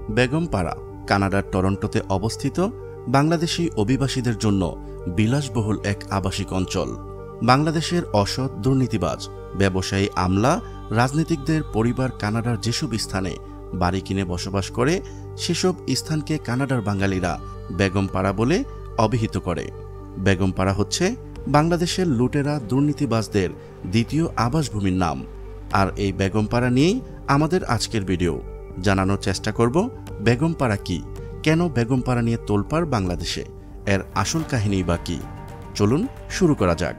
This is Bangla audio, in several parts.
বেগমপাড়া কানাডার টরন্টোতে অবস্থিত বাংলাদেশি অভিবাসীদের জন্য বিলাসবহুল এক আবাসিক অঞ্চল। বাংলাদেশের অসৎ, দুর্নীতিবাজ, ব্যবসায়ী, আমলা, রাজনীতিকদের পরিবার কানাডার যেসব স্থানে বাড়ি কিনে বসবাস করে সেসব স্থানকে কানাডার বাঙালিরা বেগমপাড়া বলে অভিহিত করে। বেগমপাড়া হচ্ছে বাংলাদেশের লুটেরা দুর্নীতিবাজদের দ্বিতীয় আবাসভূমির নাম। আর এই বেগমপাড়া নিয়েই আমাদের আজকের ভিডিও। জানানোর চেষ্টা করব বেগমপাড়া কি, কেন বেগমপাড়া নিয়ে তোলপাড় বাংলাদেশে, এর আসল কাহিনী বা কি। চলুন শুরু করা যাক।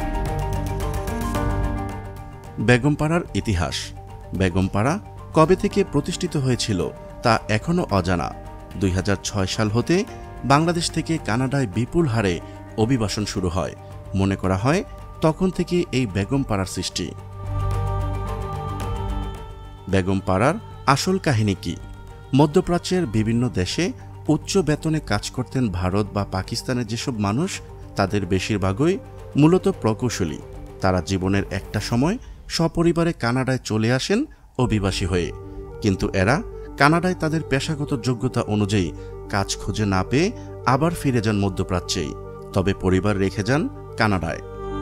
বেগমপাড়ার ইতিহাস। বেগমপাড়া কবে থেকে প্রতিষ্ঠিত হয়েছিল তা এখনও অজানা। 2006 সাল হতে বাংলাদেশ থেকে কানাডায় বিপুল হারে অভিবাসন শুরু হয়। মনে করা হয় তখন থেকে এই বেগমপাড়ার সৃষ্টি। বেগমপাড়ার আসল কাহিনী কি? মধ্যপ্রাচ্যের বিভিন্ন দেশে উচ্চ বেতনে কাজ করতেন ভারত বা পাকিস্তানের যেসব মানুষ, তাদের বেশিরভাগই মূলত প্রকৌশলী। তারা জীবনের একটা সময় সপরিবারে কানাডায় চলে আসেন অভিবাসী হয়ে, কিন্তু এরা কানাডায় তাদের পেশাগত যোগ্যতা অনুযায়ী কাজ খুঁজে না পেয়ে আবার ফিরে যান মধ্যপ্রাচ্যেই, তবে পরিবার রেখে যান কানাডায়।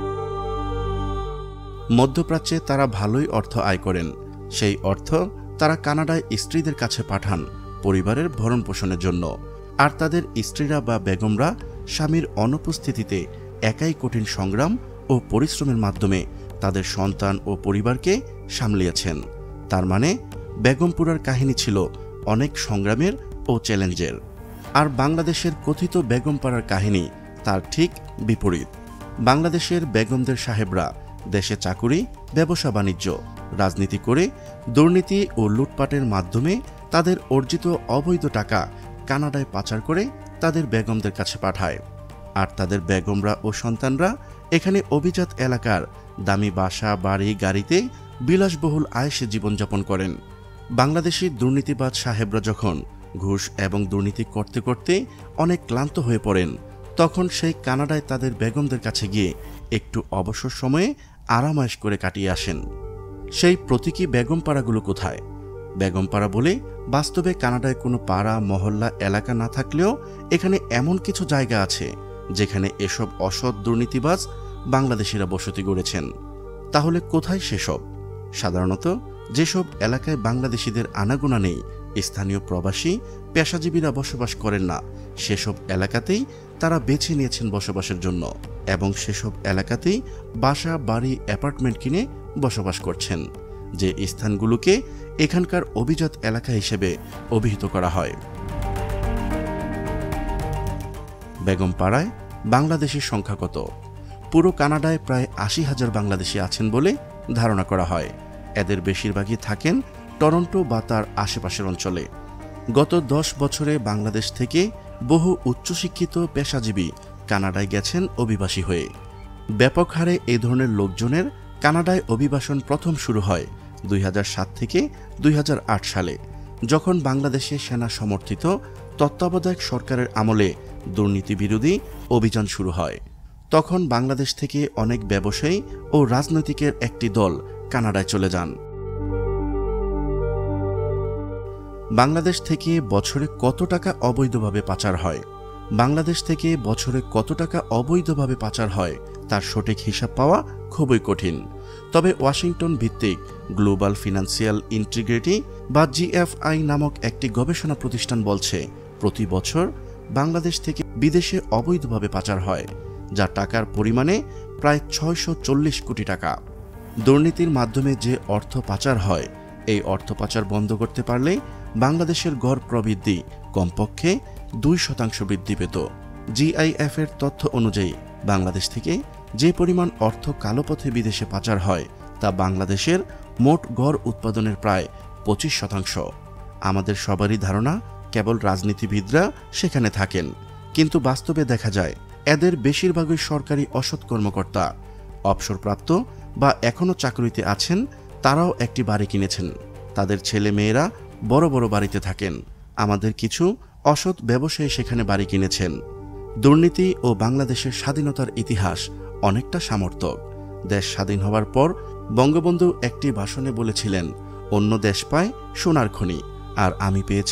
মধ্যপ্রাচ্যে তারা ভালোই অর্থ আয় করেন। সেই অর্থ তারা কানাডায় স্ত্রীদের কাছে পাঠান পরিবারের ভরণ পোষণের জন্য। আর তাদের স্ত্রীরা বা বেগমরা স্বামীর অনুপস্থিতিতে একাই কঠিন সংগ্রাম ও পরিশ্রমের মাধ্যমে তাদের সন্তান ও পরিবারকে সামলিয়েছেন। তার মানে বেগমপুরার কাহিনী ছিল অনেক সংগ্রামের ও চ্যালেঞ্জের। আর বাংলাদেশের কথিত বেগমপাড়ার কাহিনী তার ঠিক বিপরীত। বাংলাদেশের বেগমদের সাহেবরা দেশে চাকুরি, ব্যবসা বাণিজ্য, রাজনীতি করে দুর্নীতি ও লুটপাটের মাধ্যমে তাদের অর্জিত অবৈধ টাকা কানাডায় পাচার করে তাদের বেগমদের কাছে পাঠায়। আর তাদের বেগমরা ও সন্তানরা এখানে অভিজাত এলাকার দামি বাসা, বাড়ি, গাড়িতে বিলাসবহুল আয়েশে জীবনযাপন করেন। বাংলাদেশি দুর্নীতিবাজ সাহেবরা যখন ঘুষ এবং দুর্নীতি করতে করতে অনেক ক্লান্ত হয়ে পড়েন, তখন সেই কানাডায় তাদের বেগমদের কাছে গিয়ে একটু অবসর সময়ে আরামায়েশ করে কাটিয়ে আসেন। সেই প্রতীকী বেগমপাড়াগুলো কোথায়? বেগমপাড়া বলে বাস্তবে কানাডায় কোনো পাড়া, মহল্লা, এলাকা না থাকলেও এখানে এমন কিছু জায়গা আছে যেখানে এসব অসৎ দুর্নীতিবাজ বাংলাদেশিরা বসতি গড়েছেন। তাহলে কোথায় সেসব? সাধারণত যেসব এলাকায় বাংলাদেশিদের আনাগোনা নেই, স্থানীয় প্রবাসী পেশাজীবীরা বসবাস করেন না, সেসব এলাকাতেই তারা বেছে নিয়েছেন বসবাসের জন্য এবং সেসব এলাকাতেই বাসা, বাড়ি, অ্যাপার্টমেন্ট কিনে বসবাস করছেন, যে স্থানগুলোকে এখানকার অভিজাত এলাকা হিসেবে অভিহিত করা হয়। বেগমপাড়ায় বাংলাদেশের সংখ্যা কত? পুরো কানাডায় প্রায় 80,000 বাংলাদেশি আছেন বলে ধারণা করা হয়। এদের বেশিরভাগই থাকেন টরন্টো বা তার আশেপাশের অঞ্চলে। গত 10 বছরে বাংলাদেশ থেকে বহু উচ্চশিক্ষিত পেশাজীবী কানাডায় গেছেন অভিবাসী হয়ে। ব্যাপক হারে এই ধরনের লোকজনের কানাডায় অভিবাসন প্রথম শুরু হয় 2007 থেকে 2008 সালে, যখন বাংলাদেশে সেনা সমর্থিত তত্ত্বাবধায়ক সরকারের আমলে দুর্নীতি বিরোধী অভিযান শুরু হয়। তখন বাংলাদেশ থেকে অনেক ব্যবসায়ী ও রাজনৈতিকের একটি দল কানাডায় চলে যান। বাংলাদেশ থেকে বছরে কত টাকা অবৈধভাবে পাচার হয়? বাংলাদেশ থেকে বছরে কত টাকা অবৈধভাবে পাচার হয় তার সঠিক হিসাব পাওয়া খুবই কঠিন। তবে ওয়াশিংটন ভিত্তিক গ্লোবাল ফিনান্সিয়াল ইন্টিগ্রিটি বা GFI নামক একটি গবেষণা প্রতিষ্ঠান বলছে, প্রতি বছর বাংলাদেশ থেকে বিদেশে অবৈধভাবে পাচার হয়, যা টাকার পরিমাণে প্রায় 640 কোটি টাকা। দুর্নীতির মাধ্যমে যে অর্থ পাচার হয়, এই অর্থ পাচার বন্ধ করতে পারলে বাংলাদেশের গড় প্রবৃদ্ধি কমপক্ষে 2% বৃদ্ধি পেত। GIF এর তথ্য অনুযায়ী বাংলাদেশ থেকে যে পরিমাণ অর্থ কালোপথে বিদেশে পাচার হয় তা বাংলাদেশের মোট গড় উৎপাদনের প্রায় 25%। আমাদের সবারই ধারণা কেবল রাজনীতিবিদরা সেখানে থাকেন, কিন্তু বাস্তবে দেখা যায় এদের বেশিরভাগই সরকারি অসৎ কর্মকর্তা, অবসরপ্রাপ্ত বা এখনও চাকরিতে আছেন। তারাও একটি বাড়ি কিনেছেন, তাদের ছেলে মেয়েরা বড় বড় বাড়িতে থাকেন। আমাদের কিছু অসৎ ব্যবসায়ী সেখানে বাড়ি কিনেছেন। দুর্নীতি ও বাংলাদেশের স্বাধীনতার ইতিহাস অনেকটা সমর্থক। দেশ স্বাধীন হওয়ার পর বঙ্গবন্ধু একটি ভাষণে বলেছিলেন, অন্য দেশ পায় সোনার খনি, আর আমি পেয়েছি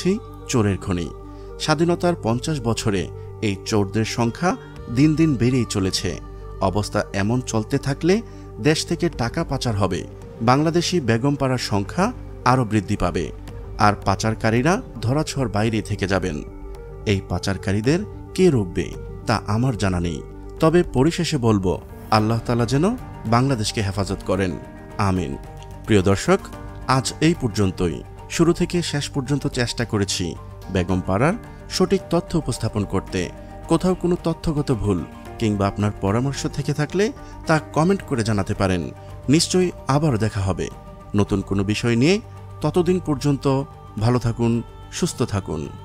চোরের খনি। স্বাধীনতার 50 বছরে এই চোরদের সংখ্যা দিন দিন বেড়েই চলেছে। অবস্থা এমন চলতে থাকলে দেশ থেকে টাকা পাচার হবে, বাংলাদেশি বেগমপাড়ার সংখ্যা আরও বৃদ্ধি পাবে, আর পাচারকারীরা ধরাছোঁয়ার বাইরে থেকে যাবেন। এই পাচারকারীদের কে রুখবে তা আমার জানা নেই, তবে পরিশেষে বলবো, আল্লাহ তাআলা যেন বাংলাদেশকে হেফাজত করেন, আমিন। প্রিয় দর্শক, আজ এই পর্যন্তই। শুরু থেকে শেষ পর্যন্ত চেষ্টা করেছি বেগমপাড়ার সঠিক তথ্য উপস্থাপন করতে। কোথাও কোনো তথ্যগত ভুল কিংবা আপনার পরামর্শ থেকে থাকলে তা কমেন্ট করে জানাতে পারেন। নিশ্চয়ই আবার দেখা হবে নতুন কোনো বিষয় নিয়ে। ততদিন পর্যন্ত ভালো থাকুন, সুস্থ থাকুন।